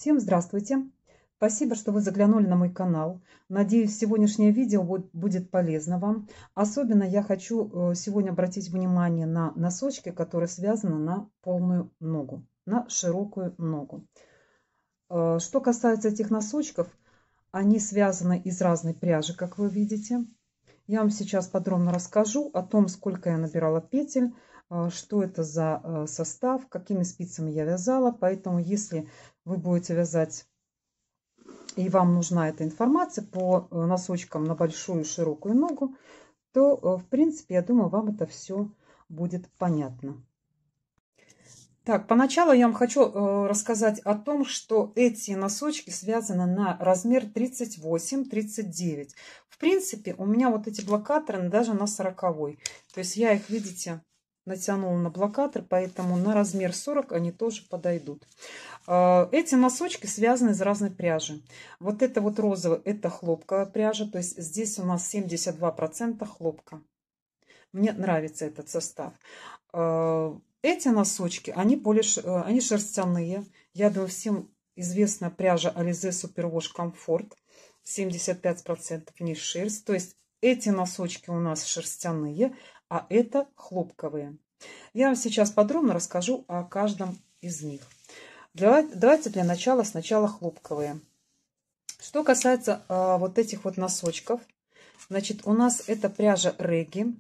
Всем здравствуйте! Спасибо, что вы заглянули на мой канал. Надеюсь, сегодняшнее видео будет полезно вам. Особенно я хочу сегодня обратить внимание на носочки, которые связаны на полную ногу, на широкую ногу. Что касается этих носочков, они связаны из разной пряжи, как вы видите. Я вам сейчас подробно расскажу о том, сколько я набирала петель, что это за состав, какими спицами я вязала. Поэтому, если вы будете вязать и вам нужна эта информация по носочкам на большую широкую ногу, то, в принципе, я думаю, вам это все будет понятно. Так, поначалу я вам хочу рассказать о том, что эти носочки связаны на размер 38-39. В принципе, у меня вот эти блокаторы даже на 40-й. То есть я их, видите, натянула на блокатор, поэтому на размер 40 они тоже подойдут. Эти носочки связаны из разной пряжи. Вот это вот розовый, это хлопковая пряжа, то есть здесь у нас 72% хлопка. Мне нравится этот состав. Эти носочки, они шерстяные. Я думаю, всем известна пряжа Alize Superwash Comfort. 75% в ней шерсть. То есть эти носочки у нас шерстяные, а это хлопковые. Я вам сейчас подробно расскажу о каждом из них. Давайте для начала сначала хлопковые. Что касается вот этих вот носочков, значит, у нас это пряжа Реги.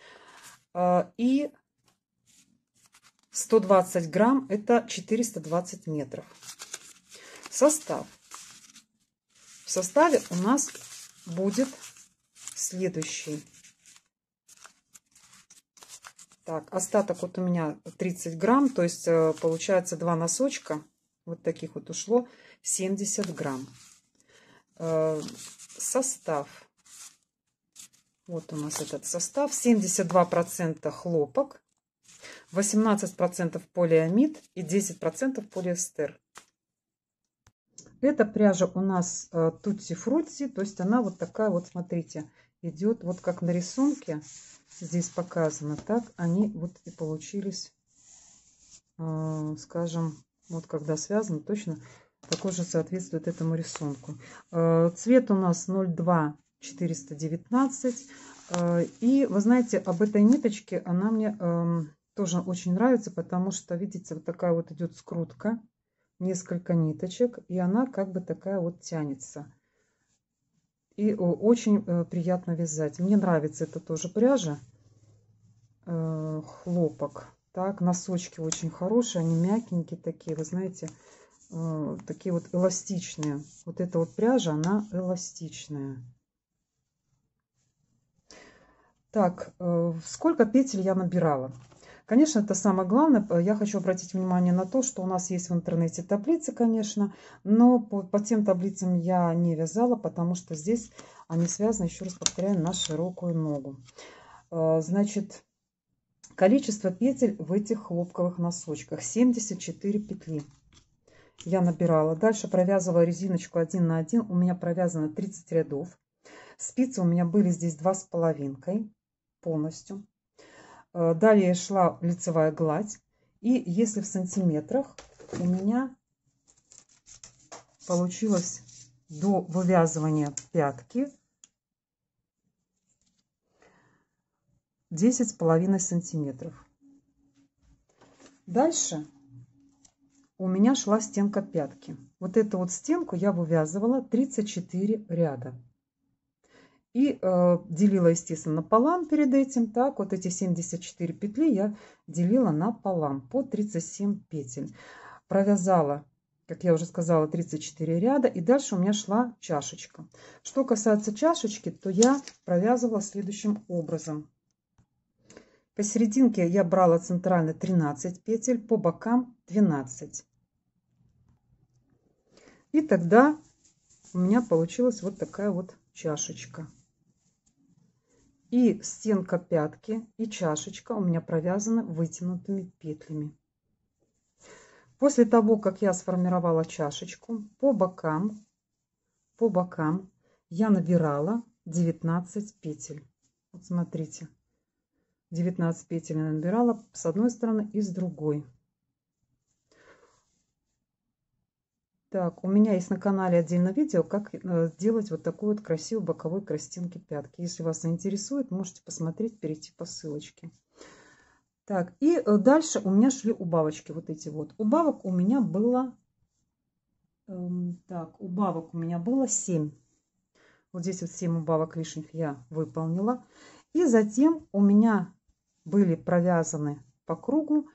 И 120 грамм это 420 метров. Состав. В составе у нас будет следующий. Так, остаток вот у меня 30 грамм, то есть получается 2 носочка, вот таких вот ушло 70 грамм. Состав. Вот у нас этот состав. 72% хлопок, 18% полиамид и 10% полиэстер. Эта пряжа у нас Tutti Frutti, то есть она вот такая вот, смотрите, идет вот как на рисунке. Здесь показано, так они вот и получились, скажем, вот когда связано, точно такой же соответствует этому рисунку. Цвет у нас 02 419. И вы знаете, об этой ниточке она мне тоже очень нравится, потому что, видите, вот такая вот идет скрутка, несколько ниточек, и она как бы такая вот тянется. И очень приятно вязать. Мне нравится это тоже пряжа. Хлопок. Так, носочки очень хорошие, они мягенькие такие, вы знаете, такие вот эластичные. Вот эта вот пряжа, она эластичная. Так, сколько петель я набирала? Конечно, это самое главное. Я хочу обратить внимание на то, что у нас есть в интернете таблицы, конечно, но по тем таблицам я не вязала, потому что здесь они связаны, еще раз повторяю, на широкую ногу. Значит, количество петель в этих хлопковых носочках 74 петли я набирала. Дальше провязывала резиночку 1 на 1. У меня провязано 30 рядов. Спицы у меня были здесь 2,5 полностью. Далее шла лицевая гладь. И если в сантиметрах, у меня получилось до вывязывания пятки 10,5 сантиметров. Дальше у меня шла стенка пятки. Вот эту вот стенку я вывязывала 34 ряда. И делила, естественно, пополам перед этим. Так, вот эти 74 петли я делила напополам по 37 петель. Провязала, как я уже сказала, 34 ряда. И дальше у меня шла чашечка. Что касается чашечки, то я провязывала следующим образом. Посерединке я брала центрально 13 петель, по бокам 12. И тогда у меня получилась вот такая вот чашечка. И стенка пятки и чашечка у меня провязаны вытянутыми петлями. После того, как я сформировала чашечку, по бокам я набирала 19 петель. Вот смотрите, 19 петель я набирала с одной стороны и с другой. Так, у меня есть на канале отдельное видео, как сделать вот такой вот красивый боковой к крестинке пятки. Если вас заинтересует, можете посмотреть, перейти по ссылочке. Так, и дальше у меня шли убавочки, вот эти вот. Убавок у меня было, убавок у меня было 7. Вот здесь вот 7 убавок лишних я выполнила. И затем у меня были провязаны по кругу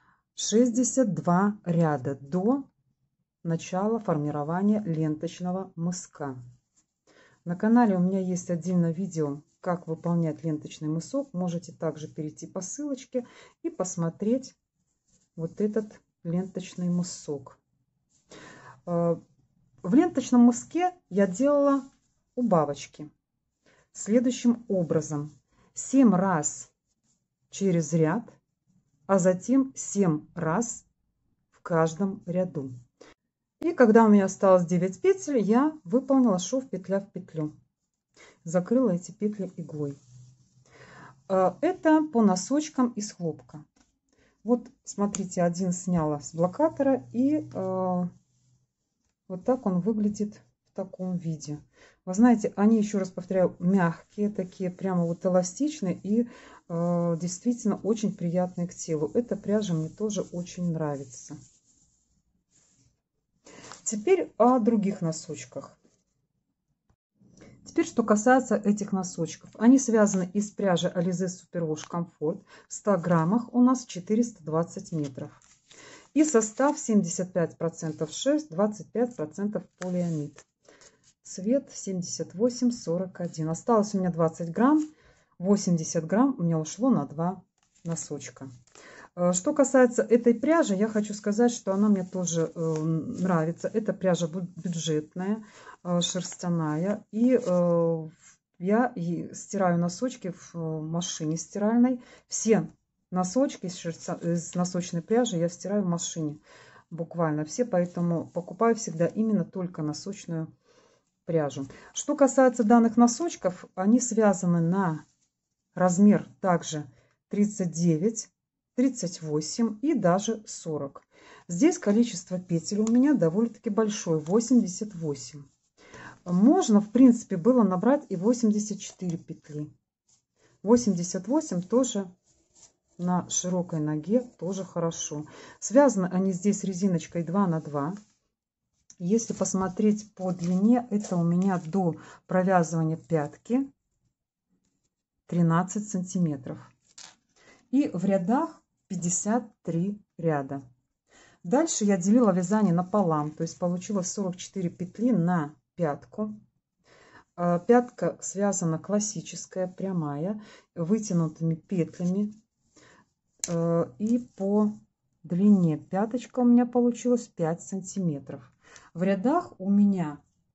62 ряда до начала формирования ленточного мыска. На канале у меня есть отдельное видео, как выполнять ленточный мысок. Можете также перейти по ссылочке и посмотреть вот этот ленточный мысок. В ленточном мыске я делала убавочки следующим образом: 7 раз через ряд, а затем 7 раз в каждом ряду. И когда у меня осталось 9 петель, я выполнила шов петля в петлю, закрыла эти петли иглой. Это по носочкам из хлопка. Вот смотрите, один сняла с блокатора, и вот так он выглядит в таком виде. Вы знаете, они, еще раз повторяю, мягкие, такие прямо вот эластичные и действительно очень приятные к телу. Эта пряжа мне тоже очень нравится. Теперь о других носочках. Теперь, что касается этих носочков. Они связаны из пряжи Alize Superwash Comfort. В 100 граммах у нас 420 метров. И состав 75% шерсть, 25% полиамид. Цвет 7841. Осталось у меня 20 грамм. 80 грамм у меня ушло на 2 носочка. Что касается этой пряжи, я хочу сказать, что она мне тоже нравится. Это пряжа бюджетная, шерстяная. И я стираю носочки в машине стиральной. Все носочки из носочной пряжи я стираю в машине. Буквально все, поэтому покупаю всегда именно только носочную пряжу. Что касается данных носочков, они связаны на размер также 39, 38 и даже 40. Здесь количество петель у меня довольно-таки большое, 88. Можно, в принципе, было набрать и 84 петли. 88 тоже на широкой ноге, тоже хорошо. Связаны они здесь резиночкой 2 на 2. Если посмотреть по длине, это у меня до провязывания пятки 13 сантиметров. И в рядах 53 ряда. Дальше я делила вязание напополам, то есть получилось 44 петли на пятку. Пятка связана классическая, прямая, вытянутыми петлями. И по длине пяточка у меня получилось 5 сантиметров. В рядах у меня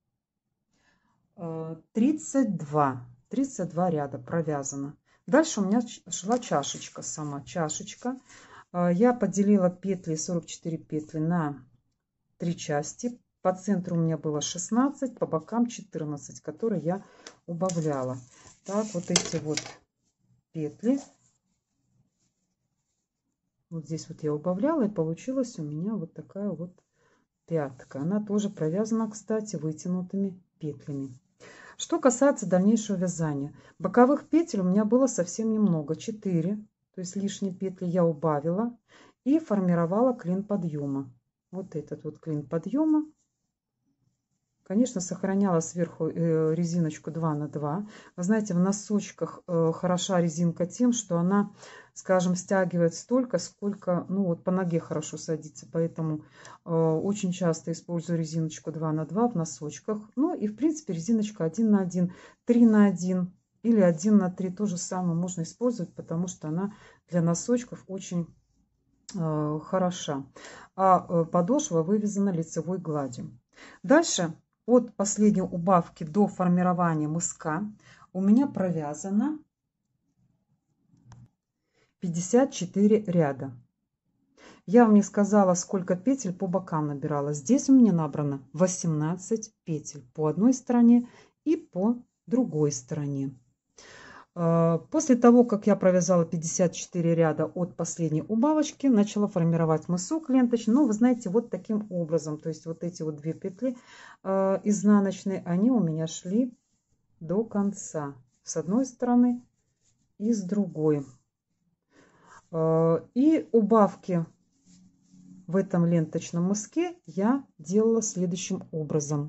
32 ряда провязано. Дальше у меня шла чашечка, сама чашечка. Я поделила петли, 44 петли, на 3 части. По центру у меня было 16, по бокам 14, которые я убавляла. Так, вот эти вот петли. Вот здесь вот я убавляла, и получилась у меня вот такая вот пятка. Она тоже провязана, кстати, вытянутыми петлями. Что касается дальнейшего вязания. Боковых петель у меня было совсем немного, 4. То есть лишние петли я убавила и формировала клин подъема. Вот этот вот клин подъема. Конечно, сохраняла сверху резиночку 2 на 2. Вы знаете, в носочках хороша резинка тем, что она, скажем, стягивает столько, сколько, ну вот по ноге хорошо садится. Поэтому очень часто использую резиночку 2 на 2 в носочках. Ну и в принципе резиночка 1 на 1, 3 на 1 или 1 на 3 то же самое можно использовать, потому что она для носочков очень хороша. А подошва вывязана лицевой гладью. Дальше от последней убавки до формирования мыска у меня провязано 54 ряда. Я вам не сказала, сколько петель по бокам набирала. Здесь у меня набрано 18 петель по одной стороне и по другой стороне. После того, как я провязала 54 ряда от последней убавочки, начала формировать мысок ленточный. Но вы знаете, вот таким образом. То есть вот эти вот 2 петли изнаночные, они у меня шли до конца. С одной стороны и с другой. И убавки в этом ленточном мыске я делала следующим образом.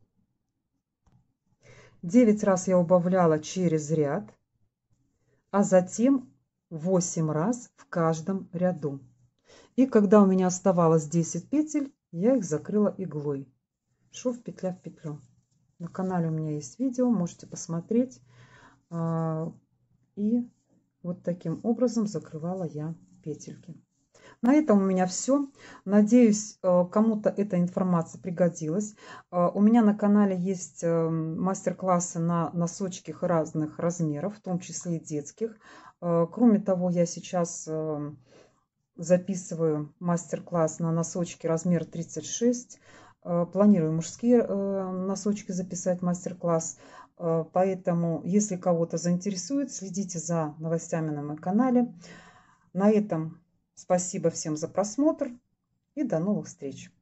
9 раз я убавляла через ряд, а затем 8 раз в каждом ряду. И когда у меня оставалось 10 петель, я их закрыла иглой. Шов петля в петлю. На канале у меня есть видео, можете посмотреть. И вот таким образом закрывала я петельки. На этом у меня все. Надеюсь, кому-то эта информация пригодилась. У меня на канале есть мастер-классы на носочки разных размеров, в том числе и детских. Кроме того, я сейчас записываю мастер-класс на носочки размер 36. Планирую мужские носочки записать мастер-класс. Поэтому, если кого-то заинтересует, следите за новостями на моем канале. На этом спасибо всем за просмотр и до новых встреч!